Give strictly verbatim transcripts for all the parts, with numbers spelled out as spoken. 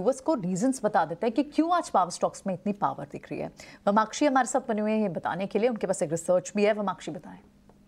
Viewers को reasons बता देते हैं कि क्यों आज पावर स्टॉक्स में इतनी पावर दिख रही है। वमाक्षी हमारे साथ बने हुए हैं ये बताने के लिए, उनके पास एक रिसर्च भी है। वमाक्षी बताएं।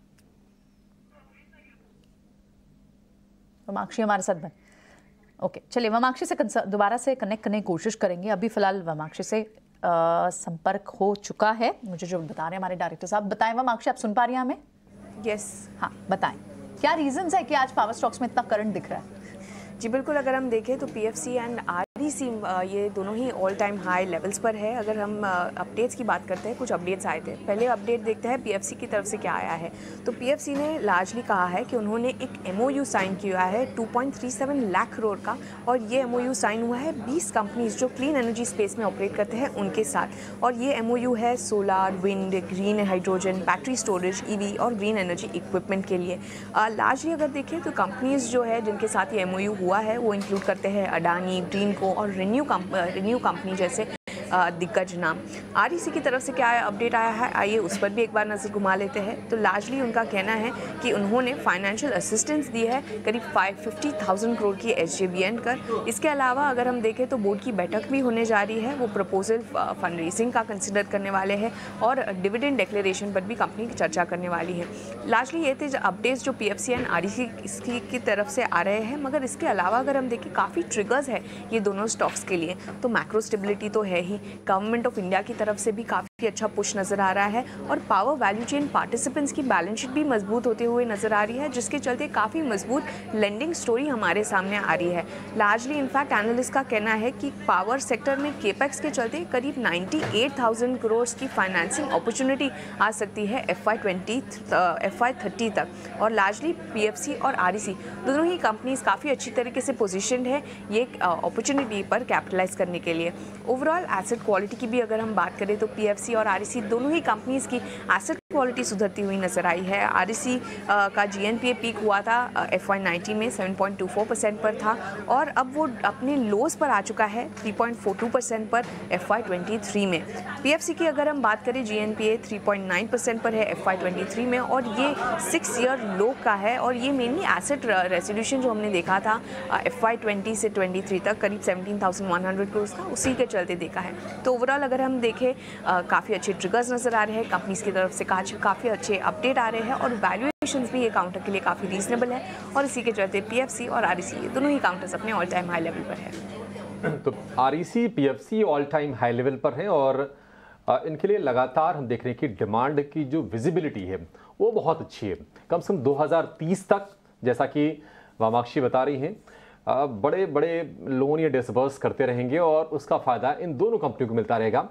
वमाक्षी हमारे साथ बने ओके okay, चलिए वमाक्षी से दोबारा से कनेक्ट करने की कोशिश करेंगे। अभी फिलहाल वमाक्षी से आ, संपर्क हो चुका है, मुझे जो बता रहे हैं हमारे डायरेक्टर साहब। बताएं वमाक्षी, आप सुन पा रही हैं हमें? Yes yes. हाँ बताएं, क्या रीजंस है कि आज पावर स्टॉक्स में इतना करंट दिख रहा है? जी बिल्कुल, अगर हम देखें तो पीएफसी एंड आरईसी ये दोनों ही ऑल टाइम हाई लेवल्स पर है। अगर हम अपडेट्स की बात करते हैं, कुछ अपडेट्स आए थे। पहले अपडेट देखते हैं पीएफसी की तरफ से क्या आया है। तो पीएफसी ने लार्जली कहा है कि उन्होंने एक एमओयू साइन किया है two point three seven lakh crore का, और ये एमओयू साइन हुआ है बीस कंपनीज जो क्लीन एनर्जी स्पेस में ऑपरेट करते हैं उनके साथ। और ये एमओयू है solar, wind, green hydrogen, battery storage, EV और ग्रीन एनर्जी इक्विपमेंट के लिए। लार्जली अगर देखें तो कंपनीज जो है जिनके साथ ये एमओयू हुआ है वो इंक्लूड करते हैं अडानी, ग्रीनको और रिन्यू कंप रिन्यू कंपनी जैसे दिग्गज नाम। आरईसी की तरफ से क्या अपडेट आया है, आइए उस पर भी एक बार नज़र घुमा लेते हैं। तो लार्जली उनका कहना है कि उन्होंने फाइनेंशियल असिस्टेंस दी है करीब फाइव फिफ्टी थाउजेंड करोड़ की एसजेवीएन कर। इसके अलावा अगर हम देखें तो बोर्ड की बैठक भी होने जा रही है, वो प्रपोजल फंड रेजिंग का कंसिडर करने वाले हैं और डिविडेंड डिक्लेरेशन पर भी कंपनी की चर्चा करने वाली है। लार्जली ये थे अपडेट्स जो पीएफसी एंड आरईसी इसकी की तरफ से आ रहे हैं। मगर इसके अलावा अगर हम देखें काफ़ी ट्रिगर्स है ये दोनों स्टॉक्स के लिए। तो मैक्रो स्टेबिलिटी तो है ही, गवर्नमेंट ऑफ इंडिया की तरफ से भी काफ़ी अच्छा पुश नज़र आ रहा है, और पावर वैल्यू चेन पार्टिसिपेंट्स की बैलेंस शीट भी मजबूत होते हुए नज़र आ रही है, जिसके चलते काफ़ी मजबूत लेंडिंग स्टोरी हमारे सामने आ रही है। लार्जली इनफैक्ट एनालिस्ट का कहना है कि पावर सेक्टर में केपेक्स के चलते करीब अट्ठानवे हज़ार करोड़ की फाइनेंसिंग अपॉर्चुनिटी आ सकती है F Y twenty F Y thirty तक। और लार्जली पीएफसी और आरईसी दोनों ही कंपनीज काफ़ी अच्छी तरीके से पोजिशनड है ये अपॉर्चुनिटी पर कैपिटलाइज करने के लिए। ओवरऑल एसेट क्वालिटी की भी अगर हम बात करें तो पीएफसी और आरईसी दोनों ही कंपनीज की एसेट क्वालिटी सुधरती हुई नजर आई है। आरईसी का जीएनपीए पीक हुआ था एफ वाई नाइनटीन में seven point two four percent पर था, और अब वो अपने लोस पर आ चुका है three point four two percent पर एफ वाई ट्वेंटी थ्री में। पीएफसी की अगर हम बात करें GNPA three point nine percent पर है एफ वाई ट्वेंटी थ्री में, और ये सिक्स ईयर लो का है। और ये मेनली एसेट रेजोल्यूशन जो हमने देखा था एफ वाई ट्वेंटी से ट्वेंटी थ्री तक करीब seventeen thousand one hundred crore का, उसी के चलते देखा है। तो ओवरऑल अगर हम देखें काफ़ी अच्छे ट्रिगर्स नज़र आ रहे हैं कंपनीज की तरफ से, काफ़ी अच्छे अपडेट आ रहे हैं, और वैल्यूएशंस भी ये काउंटर के लिए काफ़ी रीजनेबल है। और इसी के चलते पीएफसी और आरईसी ये दोनों ही काउंटर्स अपने ऑल टाइम हाई लेवल पर है। तो REC, PFC all time high level पर हैं, और इनके लिए लगातार हम देख रहे हैं कि डिमांड की जो विजिबिलिटी है वो बहुत अच्छी है। कम से कम दो हज़ार तीस तक, जैसा कि वमाक्षी बता रही हैं, बड़े बड़े लोन या डिसबर्स करते रहेंगे, और उसका फ़ायदा इन दोनों कंपनियों को मिलता रहेगा।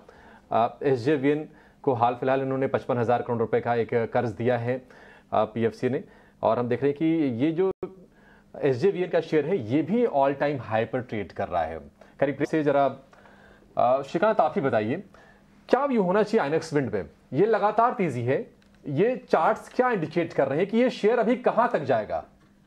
एसजेवीएन को हाल फिलहाल इन्होंने पचपन हज़ार करोड़ रुपए का एक कर्ज दिया है पीएफसी ने, और हम देख रहे हैं कि ये जो एसजेवीएन का शेयर है ये भी ऑल टाइम हाई पर ट्रेड कर रहा है करीब से। जरा शिकायत आप ही बताइए, क्या व्यू होना चाहिए आइनॉक्स विंड पे? ये लगातार तेजी है, ये चार्ट्स क्या इंडिकेट कर रहे हैं कि ये शेयर अभी कहां तक जाएगा?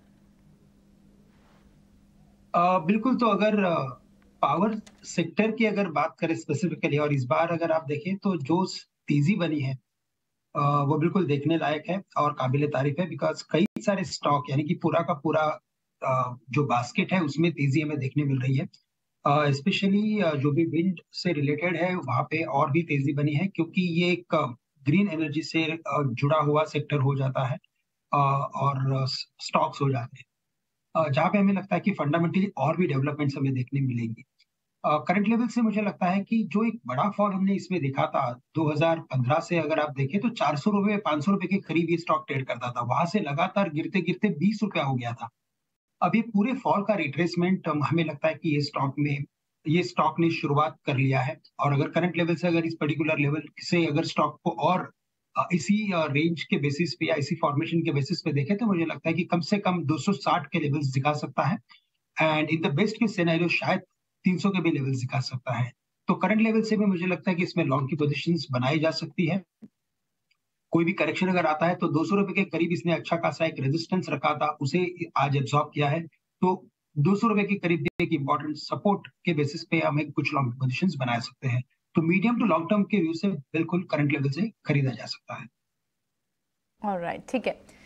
आ, बिल्कुल, तो अगर पावर सेक्टर की अगर बात करें स्पेसिफिकली, और इस बार अगर आप देखें तो जो तेजी बनी है आ, वो बिल्कुल देखने लायक है और काबिले तारीफ है। बिकॉज कई सारे स्टॉक, यानी कि पूरा का पूरा आ, जो बास्केट है उसमें तेजी हमें देखने मिल रही है। स्पेशली जो भी विंड से रिलेटेड है वहां पे और भी तेजी बनी है, क्योंकि ये एक ग्रीन एनर्जी से आ, जुड़ा हुआ सेक्टर हो जाता है आ, और स्टॉक्स हो जाते हैं, जहाँ पे हमें लगता है कि फंडामेंटली और भी डेवलपमेंट्स हमें देखने मिलेंगी। करंट लेवल से मुझे लगता है कि जो एक बड़ा फॉल हमने इसमें देखा था दो हज़ार पंद्रह से, अगर आप देखें तो चार सौ रुपए पांच सौ रुपए के करीब ये स्टॉक ट्रेड करता था, वहां से लगातार गिरते गिरते बीस रुपया हो गया था। अभी पूरे फॉल का रिट्रेसमेंट हमें लगता है कि ये स्टॉक में ये स्टॉक ने शुरुआत कर लिया है। और अगर करंट लेवल से अगर इस पर्टिकुलर लेवल से अगर स्टॉक को और इसी रेंज के बेसिस पे या इसी फॉर्मेशन के बेसिस पे देखें तो मुझे लगता है कि कम से कम दो सौ साठ के लेवल्स दिखा सकता है, एंड इन द बेस्ट के सिनेरियो शायद तीन सौ के भी लेवल्स दिखा सकता है। तो करंट लेवल से भी मुझे लगता है कि इसमें लॉन्ग की पोजीशंस बनाई जा सकती है। कोई भी करेक्शन अगर आता है तो दो सौ रुपए के करीब इसने अच्छा खासा एक रेजिस्टेंस रखा था, उसे आज एब्जॉर्ब किया है। तो दो सौ रुपए के करीब एक इंपॉर्टेंट सपोर्ट के बेसिस पे हमें कुछ लॉन्ग पोजीशंस बना सकते हैं। तो मीडियम टू लॉन्ग टर्म के व्यू से बिल्कुल करंट लेवल से खरीदा जा सकता है। ऑलराइट, ठीक है।